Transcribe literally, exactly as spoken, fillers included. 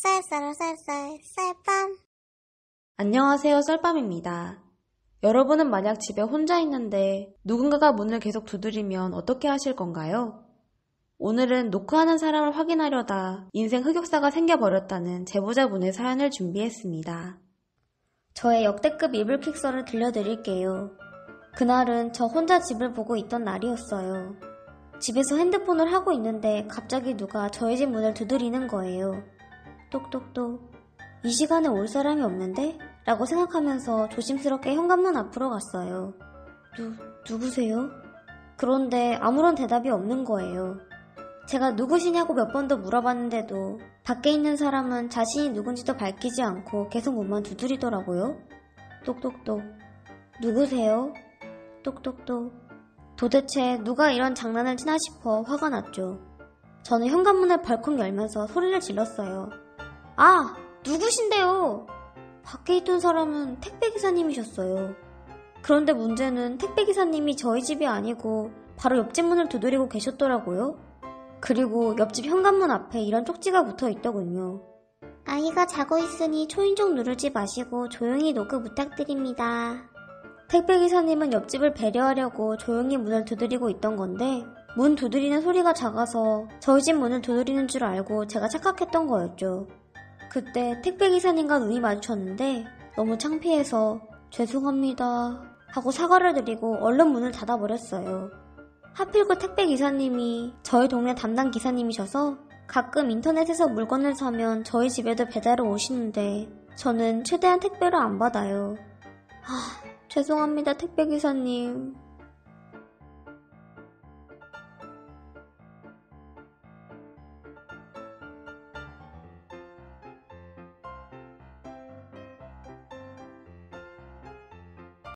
쌀쌀아 쌀쌀 쌀밤. 안녕하세요, 썰밤입니다. 여러분은 만약 집에 혼자 있는데 누군가가 문을 계속 두드리면 어떻게 하실 건가요? 오늘은 노크하는 사람을 확인하려다 인생 흑역사가 생겨버렸다는 제보자분의 사연을 준비했습니다. 저의 역대급 이불킥설을 들려드릴게요. 그날은 저 혼자 집을 보고 있던 날이었어요. 집에서 핸드폰을 하고 있는데 갑자기 누가 저희 집 문을 두드리는 거예요. 똑똑똑. 이 시간에 올 사람이 없는데? 라고 생각하면서 조심스럽게 현관문 앞으로 갔어요. 누, 누구세요? 그런데 아무런 대답이 없는 거예요. 제가 누구시냐고 몇 번 더 물어봤는데도 밖에 있는 사람은 자신이 누군지도 밝히지 않고 계속 문만 두드리더라고요. 똑똑똑. 누구세요? 똑똑똑. 도대체 누가 이런 장난을 치나 싶어 화가 났죠. 저는 현관문을 벌컥 열면서 소리를 질렀어요. 아! 누구신데요? 밖에 있던 사람은 택배기사님이셨어요. 그런데 문제는 택배기사님이 저희 집이 아니고 바로 옆집 문을 두드리고 계셨더라고요. 그리고 옆집 현관문 앞에 이런 쪽지가 붙어 있더군요. 아이가 자고 있으니 초인종 누르지 마시고 조용히 노크 부탁드립니다. 택배기사님은 옆집을 배려하려고 조용히 문을 두드리고 있던 건데 문 두드리는 소리가 작아서 저희 집 문을 두드리는 줄 알고 제가 착각했던 거였죠. 그때 택배기사님과 눈이 마주쳤는데 너무 창피해서 죄송합니다 하고 사과를 드리고 얼른 문을 닫아버렸어요. 하필 그 택배기사님이 저희 동네 담당 기사님이셔서 가끔 인터넷에서 물건을 사면 저희 집에도 배달을 오시는데 저는 최대한 택배를 안 받아요. 하, 죄송합니다 택배기사님.